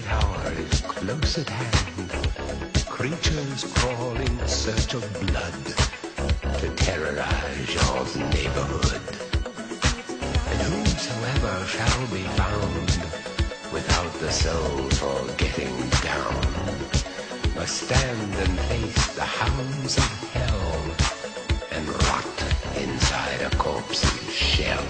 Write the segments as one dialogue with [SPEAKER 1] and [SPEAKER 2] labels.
[SPEAKER 1] midnight hour is close at hand. Creatures crawl in search of blood to terrorize your neighborhood. And whosoever shall be found without the soul for getting down must stand and face the hounds of hell and rot inside a corpse's shell.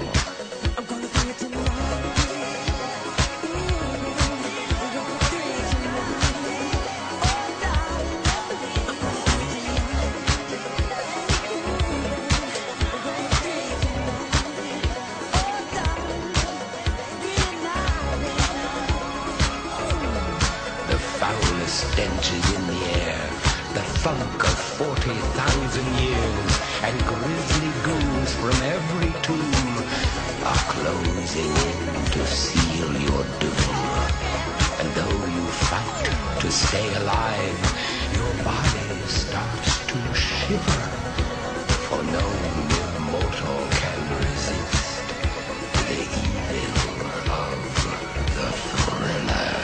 [SPEAKER 1] Stench is in the air, the funk of 40,000 years, and grisly ghouls from every tomb are closing in to seal your doom. And though you fight to stay alive, your body starts to shiver, for no mere mortal can resist the evil of the thriller.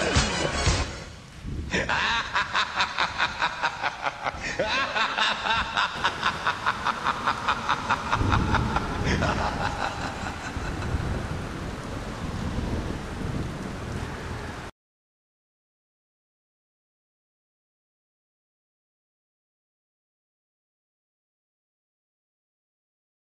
[SPEAKER 1] Ha ha ha ha ha ha!